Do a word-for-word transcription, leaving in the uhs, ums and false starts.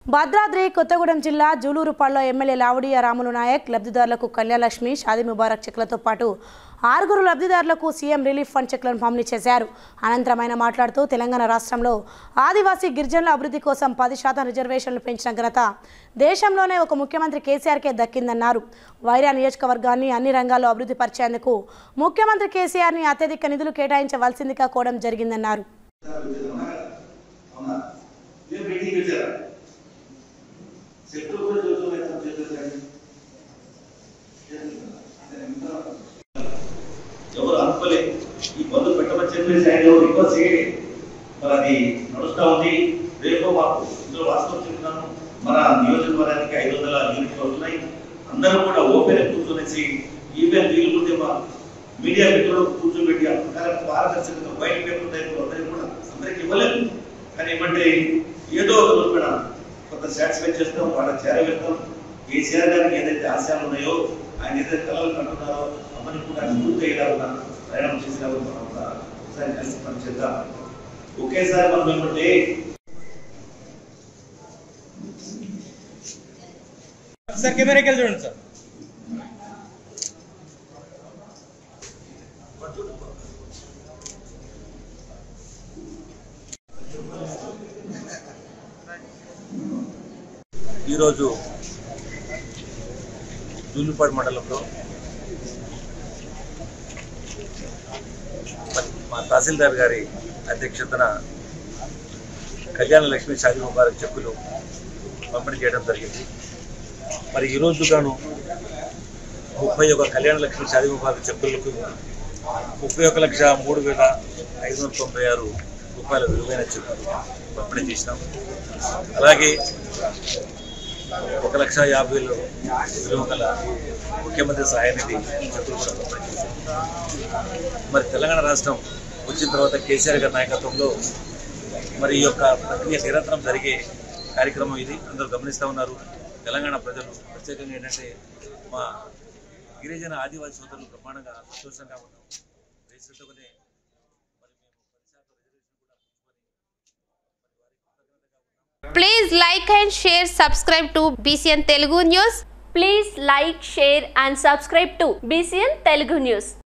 Bhadradri Kothagudem District Julurupadu M L A Lavudiya Ramula Naik లబ్ధిదారులకు Kalyanalakshmi Shadimubarak చెక్లతో పాటు ఆరుగురు లబ్ధిదారులకు సీఎం రిలీఫ్ ఫండ్ చెక్లను పంపిణీ చేశారు. అనంతరం ఆయన మాట్లాడుతూ తెలంగాణ రాష్ట్రంలో ఆదివాసీ గిరిజనుల అభివృద్ధి కోసం పది శాతం రిజర్వేషన్లు పెంచిన ఘనత దేశంలోనే ఒక ముఖ్యమంత్రి కేసీఆర్ కే దక్కిందన్నారు. వైరా నియోజకవర్గాన్ని అన్ని రంగాల్లో అభివృద్ధి పరిచేందుకు ముఖ్యమంత్రి కేసీఆర్ ని అత్యధిక నిధులు కేటాయించవలసిందిగా కోరడం జరిగిందన్నారు. ఎవరు అనుకోలే ఈ బంధు పెట్టమని చెప్పేసి ఆయన ఎవరు రిక్వెస్ట్ చేయండి. మరి అది నడుస్తూ ఉంది. రేపు మాకు ఇందులో వాస్తవం చెప్తున్నాను, మన నియోజకవర్గానికి ఐదు వందల యూనిట్లు అవుతున్నాయి. అందరూ కూడా ఓపెన్ కూర్చొనేసి ఈవెన్ వీళ్ళు కూడా మా మీడియా మిత్రులకు కూర్చోబెట్టి ఆ ప్రకారం పారదర్శకంగా బయట పేపర్ అందరికీ కూడా అందరికి ఇవ్వలేదు. కానీ ఏమంటే ఏదో ఒక రోజు కూడా కొంత సాటిస్ఫై చేస్తాం, వాళ్ళకి చేరవేస్తాం. కేసీఆర్ గారికి ఏదైతే ఆశయాలు ఉన్నాయో, ఆయన ఏదైతే కళలు కంటున్నారో అవన్నీ కూడా పూర్తి అయ్యేలా ప్రయాణం చేసినా మనం ఒకసారి కలిసి పని చేద్దాం. ఒకేసారి మనం ఏమంటే సార్ కెమెరాకి వెళ్ళి చూడండి సార్. ఈరోజు జూలూరుపాడు మండలంలో మా తహసీల్దార్ గారి అధ్యక్షతన కళ్యాణలక్ష్మి షాదిముబారక్ చెక్కులు పంపిణీ చేయడం జరిగింది. మరి ఈరోజు గాను ముప్పై ఒక కళ్యాణలక్ష్మి షాదిముబారక్ చెక్కులకు ముప్పై ఒక లక్ష మూడు వేల ఐదు వందల తొంభై ఆరు రూపాయల విలువైన చెక్కులు పంపిణీ చేసినాం. అలాగే ఒక లక్ష యాభై వేలు విలువ గల ముఖ్యమంత్రి సహాయ నిధి చెక్కులు కూడా పంపిణీ చేశారు. మరి తెలంగాణ రాష్ట్రం వచ్చిన తర్వాత కేసీఆర్ గారి నాయకత్వంలో మరి ఈ యొక్క ప్రక్రియ నిరంతరం జరిగే కార్యక్రమం ఇది. అందరూ గమనిస్తూ ఉన్నారు. తెలంగాణ ప్రజలు ప్రత్యేకంగా ఏంటంటే మా గిరిజన ఆదివాసీ సోదరులు ప్రమాణంగా సంతోషంగా ఉన్నాం. రేసుతోనే Please like and share, subscribe to Bcn Telugu News. Please like, share and subscribe to Bcn Telugu News.